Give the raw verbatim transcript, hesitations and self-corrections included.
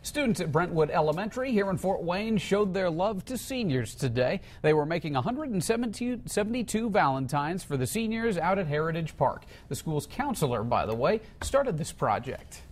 Students at Brentwood Elementary here in Fort Wayne showed their love to seniors today. They were making one hundred seventy-two valentines for the seniors out at Heritage Park. The school's counselor, by the way, started this project.